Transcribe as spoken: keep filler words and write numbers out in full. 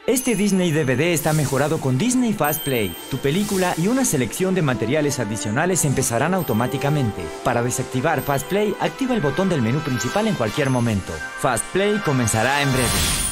Este Disney D V D está mejorado con Disney Fast Play. Tu película y una selección de materiales adicionales empezarán automáticamente. Para desactivar Fast Play, activa el botón del menú principal en cualquier momento. Fast Play comenzará en breve.